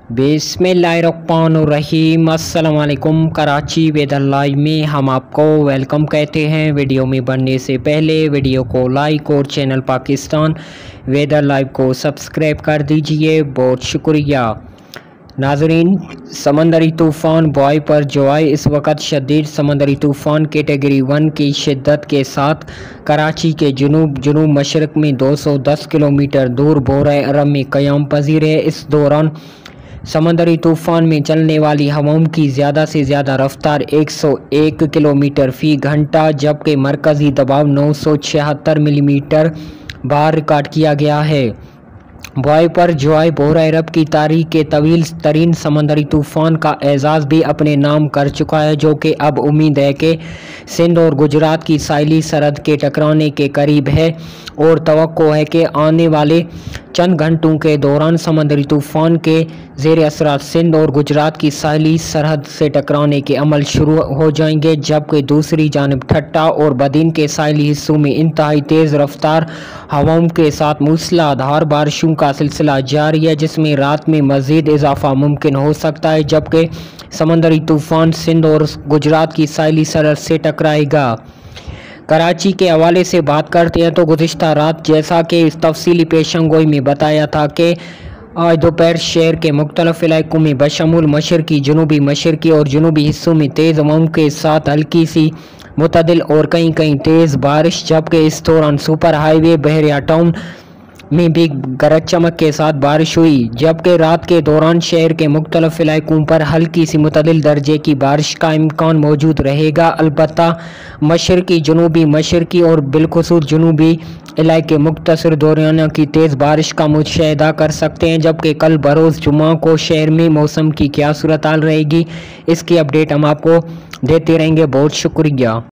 बिस्मिल्लाहिर्रहमानिर्रहीम। अस्सलाम वालेकुम। कराची वेदर लाइव में हम आपको वेलकम कहते हैं। वीडियो में बढ़ने से पहले वीडियो को लाइक और चैनल पाकिस्तान वेदर लाइव को सब्सक्राइब कर दीजिए, बहुत शुक्रिया। नाजरीन, समंदरी तूफ़ान बॉय पर जोआई इस वक्त शदीद समंदरी तूफ़ान कैटेगरी 1 की शिद्दत के साथ कराची के जुनूब मशरक़ में 210 किलोमीटर दूर बोरे अरब में क़याम पजीर है। इस दौरान समंदरी तूफ़ान में चलने वाली हवाओं की ज़्यादा से ज़्यादा रफ्तार 101 किलोमीटर फ़ी घंटा, जबकि मरकज़ी दबाव 976 मिलीमीटर बार रिकॉर्ड किया गया है। बॉय पर जोआई बोरे अरब की तारीख के तवील तरीन समंदरी तूफ़ान का एजाज़ भी अपने नाम कर चुका है, जो कि अब उम्मीद है कि सिंध और गुजरात की साहिली सरहद के टकराने के करीब है और तवक्को है कि आने वाले चंद घंटों के दौरान समंदरी तूफ़ान के ज़ेर असरात सिंध और गुजरात की साहिली सरहद से टकराने के अमल शुरू हो जाएंगे, जबकि दूसरी जानिब ठट्टा और बदीन के साहिली हिस्सों में इंतहाई तेज़ रफ्तार हवाओं के साथ मूसलाधार बारिशों का सिलसिला जारी है, जिसमें रात में मज़ीद इजाफा मुमकिन हो सकता है, जबकि समंदरी तूफ़ान सिंध और गुजरात की साहिली सरहद से टकराएगा। कराची के हवाले से बात करते हैं तो गुज़िश्ता रात जैसा कि इस तफसीली पेशंगोई में बताया था कि आज दोपहर शहर के मुख्तलिफ इलाकों में बशमूल मशरकी, जनूबी मशरकी और जनूबी हिस्सों में तेज़ हवाओं के साथ हल्की सी मुतदिल और कहीं कहीं तेज़ बारिश, जबकि इस दौरान सुपर हाईवे बहरिया टाउन में भी गरज चमक के साथ बारिश हुई। जबकि रात के दौरान शहर के मुख्तलिफ इलाकों पर हल्की सी मुतदिल दर्जे की बारिश का इम्कान मौजूद रहेगा। अलबत्ता मशरकी, जनूबी मशरकी और बिलखुसूस जनूबी इलाके मुख्तसर दौराना की तेज़ बारिश का मुशाहिदा कर सकते हैं। जबकि कल बरोज़ जुमा को शहर में मौसम की क्या सूरत हाल रहेगी, इसकी अपडेट हम आपको देते रहेंगे। बहुत शुक्रिया।